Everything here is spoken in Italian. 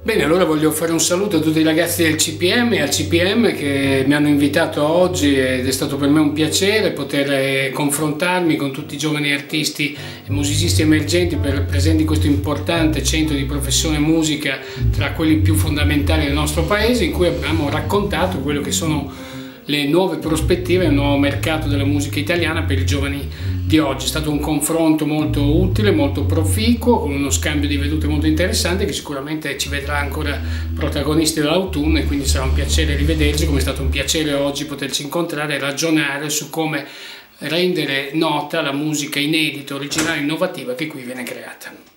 Bene, allora voglio fare un saluto a tutti i ragazzi del CPM e al CPM che mi hanno invitato oggi ed è stato per me un piacere poter confrontarmi con tutti i giovani artisti e musicisti emergenti presenti in questo importante centro di professione musica tra quelli più fondamentali del nostro paese, in cui abbiamo raccontato quello che sono le nuove prospettive, il nuovo mercato della musica italiana per i giovani di oggi. È stato un confronto molto utile, molto proficuo, con uno scambio di vedute molto interessante che sicuramente ci vedrà ancora protagonisti dell'autunno, e quindi sarà un piacere rivederci, come è stato un piacere oggi poterci incontrare e ragionare su come rendere nota la musica inedita, originale e innovativa che qui viene creata.